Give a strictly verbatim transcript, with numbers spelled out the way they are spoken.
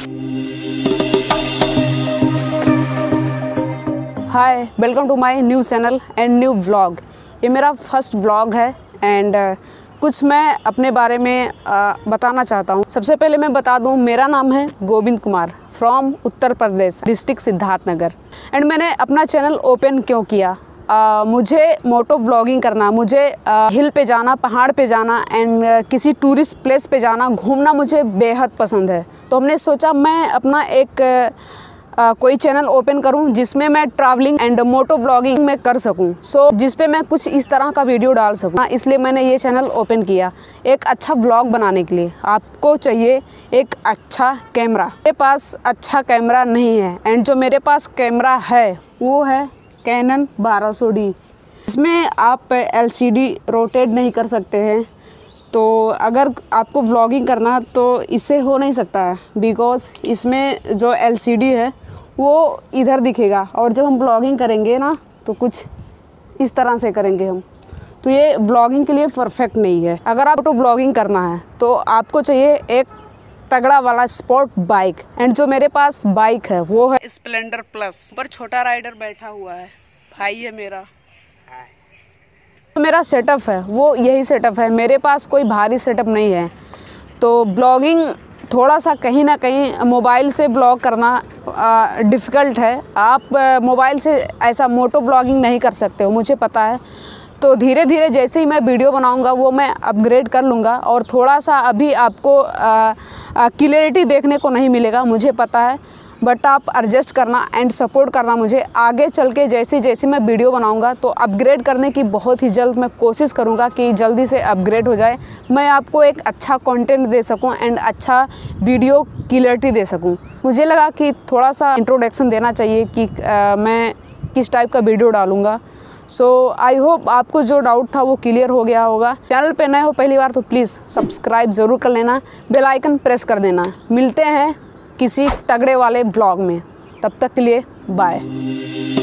Hi, welcome to my new channel and new vlog. ये मेरा first vlog है and uh, कुछ मैं अपने बारे में uh, बताना चाहता हूँ। सबसे पहले मैं बता दूँ, मेरा नाम है Govind Kumar from Uttar Pradesh, district Siddharthnagar. And मैंने अपना चैनल ओपन क्यों किया? Uh, मुझे मोटो व्लॉगिंग करना, मुझे uh, हिल पे जाना, पहाड़ पे जाना एंड uh, किसी टूरिस्ट प्लेस पे जाना, घूमना मुझे बेहद पसंद है। तो हमने सोचा मैं अपना एक uh, Uh, कोई चैनल ओपन करूं जिसमें मैं ट्रैवलिंग एंड मोटो व्लॉगिंग में कर सकूं, सो so, जिस पे मैं कुछ इस तरह का वीडियो डाल सकूं। इसलिए मैंने ये चैनल ओपन किया एक अच्छा व्लॉग बनाने के लिए। आपको चाहिए एक अच्छा कैमरा। मेरे पास अच्छा कैमरा नहीं है एंड जो मेरे पास कैमरा है वो है कैनन बारह सौ डी। इसमें आप एल सी डी रोटेट नहीं कर सकते हैं, तो अगर आपको व्लॉगिंग करना तो इससे हो नहीं सकता है, बिकॉज़ इसमें जो एल सी डी है वो इधर दिखेगा और जब हम ब्लॉगिंग करेंगे ना तो कुछ इस तरह से करेंगे हम, तो ये ब्लॉगिंग के लिए परफेक्ट नहीं है। अगर आपको ब्लॉगिंग करना है तो आपको चाहिए एक तगड़ा वाला स्पोर्ट बाइक। एंड जो मेरे पास बाइक है वो है स्प्लेंडर प्लस। ऊपर छोटा राइडर बैठा हुआ है, भाई है मेरा। तो मेरा सेटअप है वो यही सेटअप है, मेरे पास कोई भारी सेटअप नहीं है। तो ब्लॉगिंग थोड़ा सा कहीं ना कहीं मोबाइल से ब्लॉग करना डिफ़िकल्ट है। आप मोबाइल से ऐसा मोटो ब्लॉगिंग नहीं कर सकते हो, मुझे पता है। तो धीरे धीरे जैसे ही मैं वीडियो बनाऊंगा वो मैं अपग्रेड कर लूँगा और थोड़ा सा अभी आपको क्लियरिटी देखने को नहीं मिलेगा, मुझे पता है। बट आप एडजस्ट करना एंड सपोर्ट करना मुझे। आगे चल के जैसे जैसे मैं वीडियो बनाऊंगा तो अपग्रेड करने की बहुत ही जल्द मैं कोशिश करूंगा कि जल्दी से अपग्रेड हो जाए, मैं आपको एक अच्छा कंटेंट दे सकूं एंड अच्छा वीडियो क्लियरिटी दे सकूं। मुझे लगा कि थोड़ा सा इंट्रोडक्शन देना चाहिए कि आ, मैं किस टाइप का वीडियो डालूँगा। सो आई होप आपको जो डाउट था वो क्लियर हो गया होगा। चैनल पे नए हो पहली बार तो प्लीज़ सब्सक्राइब ज़रूर कर लेना, बेल आइकन प्रेस कर देना। मिलते हैं किसी तगड़े वाले ब्लॉग में, तब तक के लिए बाय।